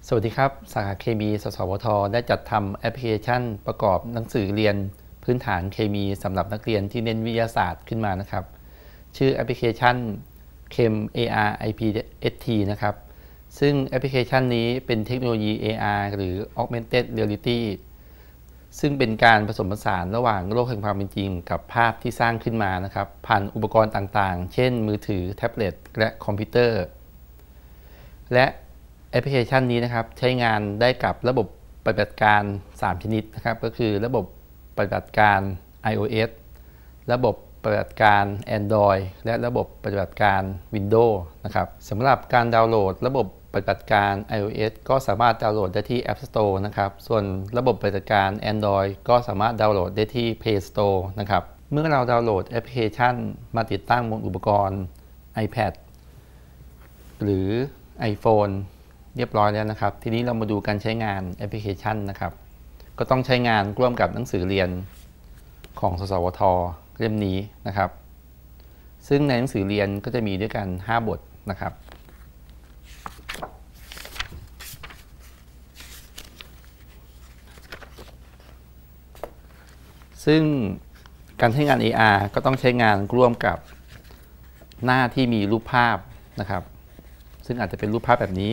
สวัสดีครับสาขาเคมีสสวทได้จัดทำแอปพลิเคชันประกอบหนังสือเรียนพื้นฐานเคมีสำหรับนักเรียนที่เน้นวิทยาศาสตร์ขึ้นมานะครับชื่อแอปพลิเคชัน Chem AR IPST นะครับซึ่งแอปพลิเคชันนี้เป็นเทคโนโลยี AR หรือ Augmented Reality ซึ่งเป็นการผสมผสานระหว่างโลกแห่งความเป็นจริงกับภาพที่สร้างขึ้นมานะครับผ่านอุปกรณ์ต่างๆเช่นมือถือแท็บเล็ตและคอมพิวเตอร์และแอปพลิเคชันนี้นะครับใช้งานได้กับระบบปฏิบัติการ3ชนิดนะครับก็คือระบบปฏิบัติการ iOS ระบบปฏิบัติการ Android และระบบปฏิบัติการ Windows นะครับสำหรับการดาวน์โหลดระบบปฏิบัติการ iOS ก็สามารถดาวน์โหลดได้ที่ App Store นะครับส่วนระบบปฏิบัติการ Android ก็สามารถดาวน์โหลดได้ที่ Play Store นะครับเมื่อเราดาวน์โหลดแอปพลิเคชันมาติดตั้งบนอุปกรณ์ iPad หรือ iPhoneเรียบร้อยแล้วนะครับทีนี้เรามาดูการใช้งานแอปพลิเคชันนะครับก็ต้องใช้งานร่วมกับหนังสือเรียนของสสวทเล่มนี้นะครับซึ่งในหนังสือเรียนก็จะมีด้วยกัน5บทนะครับซึ่งการใช้งาน AR ก็ต้องใช้งานร่วมกับหน้าที่มีรูปภาพนะครับซึ่งอาจจะเป็นรูปภาพแบบนี้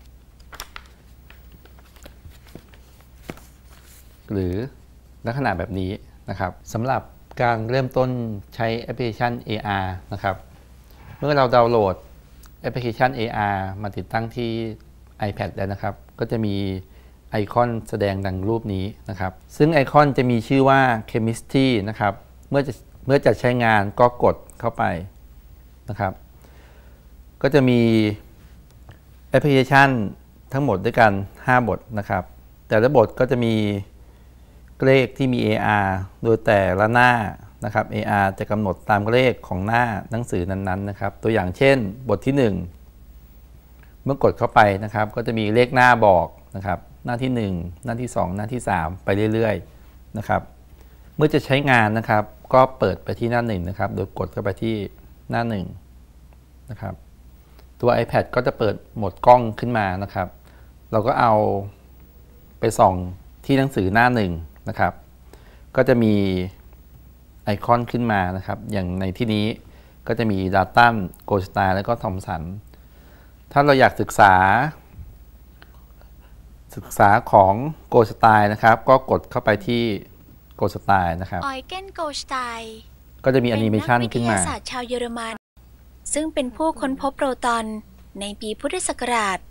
หรือลักษณะแบบนี้นะครับสำหรับการเริ่มต้นใช้แอปพลิเคชัน AR นะครับเมื่อเราดาวน์โหลดแอปพลิเคชัน AR มาติดตั้งที่ iPad แล้วนะครับก็จะมีไอคอนแสดงดังรูปนี้นะครับซึ่งไอคอนจะมีชื่อว่า Chemistry นะครับเมื่อจะใช้งานก็กดเข้าไปนะครับก็จะมีแอปพลิเคชันทั้งหมดด้วยกัน5บทนะครับแต่ละบทก็จะมีเลขที่มี AR โดยแต่ละหน้านะครับ AR จะกำหนดตามเลขของหน้าหนังสือนั้นๆนะครับตัวอย่างเช่นบทที่1เมื่อกดเข้าไปนะครับก็จะมีเลขหน้าบอกนะครับหน้าที่1หน้าที่2หน้าที่3ไปเรื่อยๆนะครับเมื่อจะใช้งานนะครับก็เปิดไปที่หน้า1นะครับโดยกดเข้าไปที่หน้า1นะครับตัว iPad ก็จะเปิดโหมดกล้องขึ้นมานะครับเราก็เอาไปส่องที่หนังสือหน้า1นะครับก็จะมีไอคอนขึ้นมานะครับอย่างในที่นี้ก็จะมี Dalton Goldstein แล้วก็ Thomson ถ้าเราอยากศึกษาของ Goldstein นะครับก็กดเข้าไปที่ Goldstein นะครับ Eugen Goldstein ก็จะมีแอนิเมชันขึ้นมาเป็นนักวิทยาศาสตร์ชาวเยอรมันซึ่งเป็นผู้ค้นพบโปรตอนในปีพุทธศักราช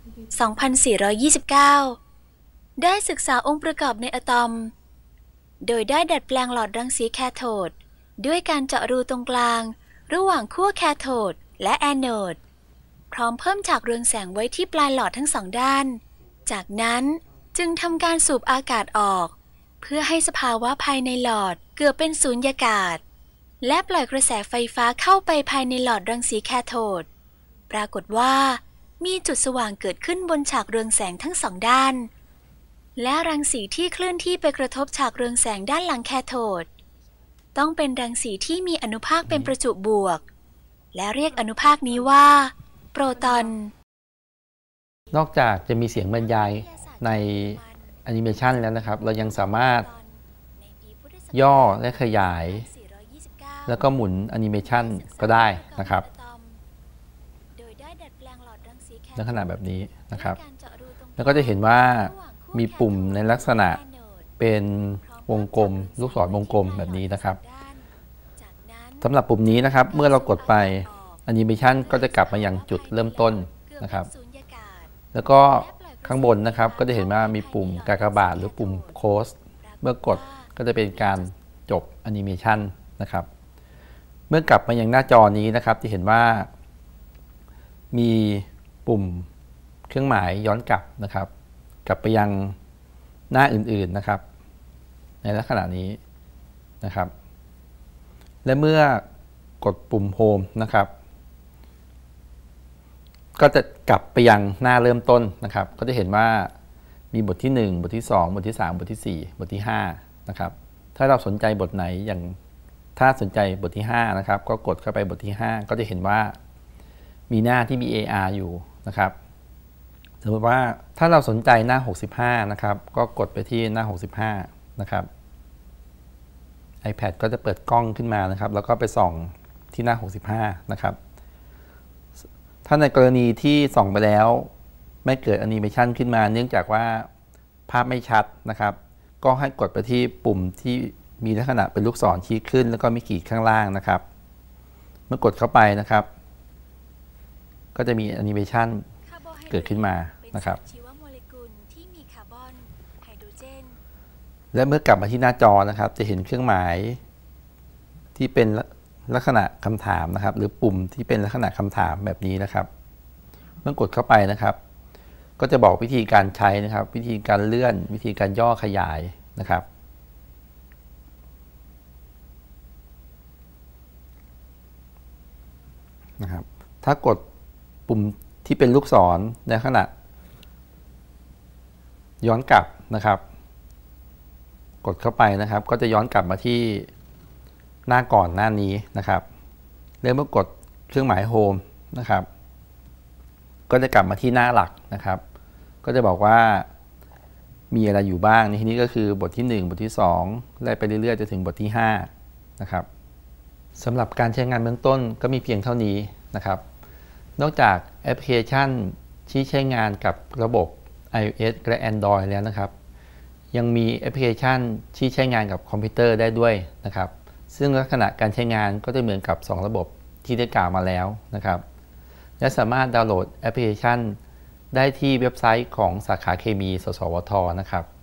2429 ได้ศึกษาองค์ประกอบในอะตอมโดยได้ดัดแปลงหลอดรังสีแคโทดด้วยการเจาะรูตรงกลางระหว่างขั้วแคโทดและแอนโนดพร้อมเพิ่มฉากเรืองแสงไว้ที่ปลายหลอดทั้งสองด้านจากนั้นจึงทำการสูบอากาศออกเพื่อให้สภาวะภายในหลอดเกือบเป็นสูญญากาศและปล่อยกระแสไฟฟ้าเข้าไปภายในหลอดรังสีแคโทดปรากฏว่ามีจุดสว่างเกิดขึ้นบนฉากเรืองแสงทั้งสองด้านและรังสีที่เคลื่อนที่ไปกระทบฉากเรืองแสงด้านหลังแคโทดต้องเป็นรังสีที่มีอนุภาคเป็นประจุบวกและเรียกอนุภาคนี้ว่าโปรตอนนอกจากจะมีเสียงบรรยายในแอนิเมชันแล้วนะครับเรายังสามารถย่อและขยายแล้วก็หมุนแอนิเมชันก็ได้นะครับลักษณะแบบนี้นะครับแล้วก็จะเห็นว่ามีปุ่มในลักษณะเป็นวงกลมลูกศรวงกลมแบบนี้นะครับสำหรับปุ่มนี้นะครับเมื่อเรากดไปแอนิเมชันก็จะกลับมาอย่างจุดเริ่มต้นนะครับแล้วก็ข้างบนนะครับก็จะเห็นว่ามีปุ่มกากบาทหรือปุ่มโค้ดเมื่อกดก็จะเป็นการจบแอนิเมชันนะครับเมื่อกลับมายังหน้าจอนี้นะครับจะเห็นว่ามีปุ่มเครื่องหมายย้อนกลับนะครับกลับไปยังหน้าอื่นๆนะครับในลักษณะนี้นะครับและเมื่อกดปุ่มโฮมนะครับก็จะกลับไปยังหน้าเริ่มต้นนะครับก็จะเห็นว่ามีบทที่1บทที่2บทที่3บทที่4บทที่5นะครับถ้าเราสนใจบทไหนอย่างถ้าสนใจบทที่5นะครับก็กดเข้าไปบทที่5ก็จะเห็นว่ามีหน้าที่มี AR อยู่นะครับสมมติว่าถ้าเราสนใจหน้า65นะครับก็กดไปที่หน้า65นะครับ iPad ก็จะเปิดกล้องขึ้นมานะครับแล้วก็ไปส่องที่หน้า65นะครับถ้าในกรณีที่ส่องไปแล้วไม่เกิดแอนิเมชันขึ้นมาเนื่องจากว่าภาพไม่ชัดนะครับก็ให้กดไปที่ปุ่มที่มีลักษณะเป็นลูกศรชี้ขึ้นแล้วก็มีขีดข้างล่างนะครับเมื่อกดเข้าไปนะครับก็จะมีแอนิเมชันเกิดขึ้นมานะครับและเมื่อกลับมาที่หน้าจอนะครับจะเห็นเครื่องหมายที่เป็นลักษณะคำถามนะครับหรือปุ่มที่เป็นลักษณะคำถามแบบนี้นะครับเมื่อกดเข้าไปนะครับก็จะบอกวิธีการใช้นะครับวิธีการเลื่อนวิธีการย่อขยายนะครับถ้ากดปุ่มที่เป็นลูกศรในลักษณะย้อนกลับนะครับกดเข้าไปนะครับก็จะย้อนกลับมาที่หน้าก่อนหน้านี้นะครับแล้วเมื่อกดเครื่องหมายโฮมนะครับก็จะกลับมาที่หน้าหลักนะครับก็จะบอกว่ามีอะไรอยู่บ้างในที่นี้ก็คือบทที่1บทที่2ไล่ไปเรื่อยๆจนถึงบทที่5นะครับสำหรับการใช้งานเบื้องต้นก็มีเพียงเท่านี้นะครับนอกจากแอปพลิเคชันที่ใช้งานกับระบบ iOS และ Android แล้วนะครับยังมีแอปพลิเคชันที่ใช้งานกับคอมพิวเตอร์ได้ด้วยนะครับซึ่งลักษณะการใช้งานก็จะเหมือนกับ2ระบบที่ได้กล่าวมาแล้วนะครับและสามารถดาวน์โหลดแอปพลิเคชันได้ที่เว็บไซต์ของสาขาเคมีสสวทนะครับ